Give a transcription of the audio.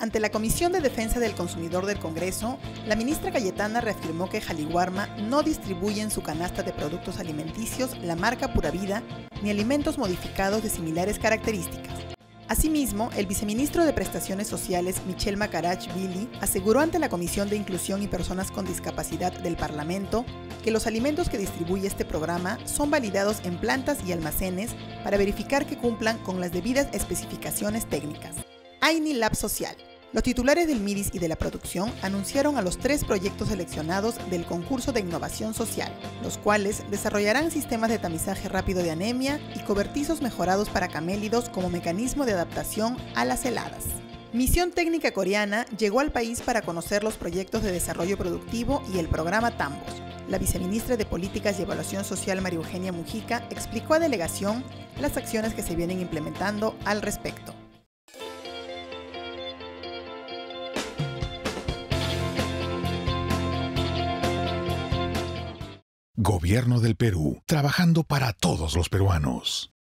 Ante la Comisión de Defensa del Consumidor del Congreso, la ministra Cayetana reafirmó que Jaliguarma no distribuye en su canasta de productos alimenticios la marca Pura Vida ni alimentos modificados de similares características. Asimismo, el viceministro de Prestaciones Sociales, Michel Macarach Billy, aseguró ante la Comisión de Inclusión y Personas con Discapacidad del Parlamento que los alimentos que distribuye este programa son validados en plantas y almacenes para verificar que cumplan con las debidas especificaciones técnicas. AINI Lab Social. Los titulares del MIDIS y de la producción anunciaron a los 3 proyectos seleccionados del concurso de innovación social, los cuales desarrollarán sistemas de tamizaje rápido de anemia y cobertizos mejorados para camélidos como mecanismo de adaptación a las heladas. Misión Técnica Coreana llegó al país para conocer los proyectos de desarrollo productivo y el programa Tambos. La viceministra de Políticas y Evaluación Social, María Eugenia Mujica, explicó a delegación las acciones que se vienen implementando al respecto. Gobierno del Perú, trabajando para todos los peruanos.